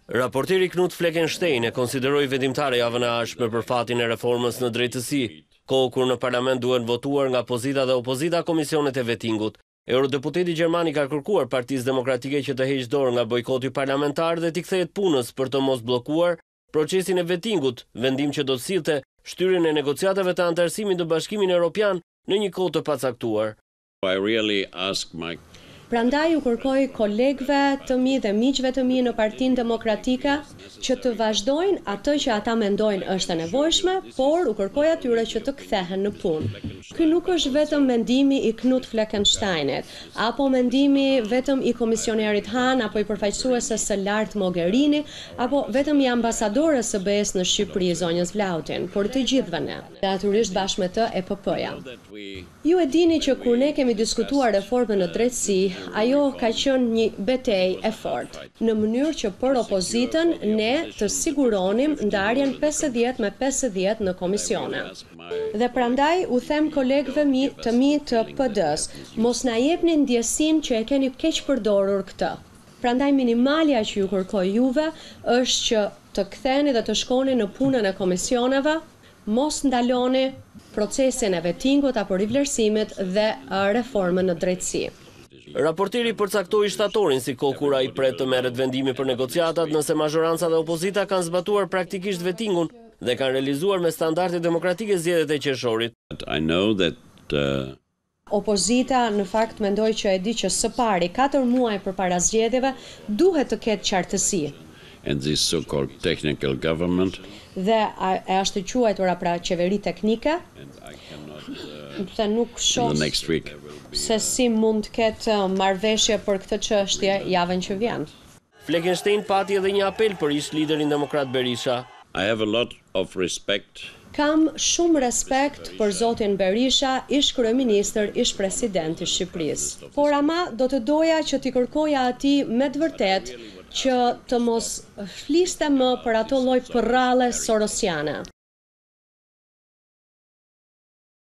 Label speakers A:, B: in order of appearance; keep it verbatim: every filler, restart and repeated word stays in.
A: Raporteri Knut Fleckenstein e konsideroi vendimtare javën e ardhshme për fatin e reformës në drejtësi, kohë kur në parlament duhen votuar nga pozita dhe opozita komisionet e vetingut. Eurodeputeti gjerman i ka kërkuar Partisë Demokratike që të heqë dorë nga bojkoti parlamentar dhe t'i kthehet punës për të mos bllokuar procesin e vetingut, vendim që do të sillte shtyrjen e negociatave të antarësimit në Bashkimin Evropian në një kohë të pacaktuar.
B: I really ask my
C: Prandaj u kërkoj kolegëve të mi dhe miqve të mi në Partinë Demokratike që të vazhdojnë atë që ata mendojnë është e nevojshme, por u kërkoj atyre që të kthehen në punë. Ky nuk është vetëm mendimi i Knut Fleckensteinit, apo mendimi vetëm i komisionerit Han, apo i përfaqësueses së lartë Mogherini, apo vetëm i ambasadores së B E S në Shqipëri, zonjës Vlautin, por të gjithëve ne, dhe natyrisht bashkë me të E P P-ja. Ju e dini që kur ne kemi diskutuar reformën në drejtësi, ajo ka qenë një betejë e fortë, në mënyrë që për opozitën ne të siguronim ndarjen pesëdhjetë me pesëdhjetë në komisione. Dhe prandaj u them kolegëve mi të mi të P D-s, mos na jepni ndjesinë që e keni keq përdorur këtë. Prandaj minimalja që ju kërkoj juve është që të ktheni dhe të shkoni në punën e komisioneve, mos ndaloni procesin e vetingut apo rivlerësimit dhe reformën në drejtësi.
A: Raporteri përcaktoi shtatorin si kohë kur ai pret të merret vendimi për negociatat nëse mazhoranca dhe opozita kanë zbatuar praktikisht vetingun dhe kanë realizuar me standarde demokratike zgjedhjet e qershorit.
B: I know that uh...
C: Opozita në fakt mendoj që e di që së pari katër muaj përpara zgjedhjeve duhet të ketë qartësi.
B: And this so-called technical government.
C: Dhe a, e është e quajtura pra qeveri teknike. Dhe nuk shoh se si mund të ketë marrëveshje për këtë çështje javën që vjen.
A: Fleckenstein pati edhe një apel për ish liderin demokrat Berisha.
B: I have a lot of respect.
C: Kam shumë respekt për zotin Berisha, ish kryeministër, ish president i Shqipërisë. Por ama do të doja që t'i kërkoja atij me të vërtetë që të mos fliste më për ato lloj përralle sorosiane.